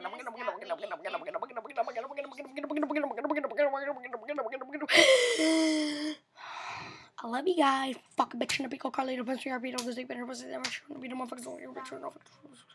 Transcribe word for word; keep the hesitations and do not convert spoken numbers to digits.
I love you guys. Fuck a bitch in the pico, Carly, the pussy, R P, don't go sleep in her pussy, that much, be the motherfuckers, don't get rich,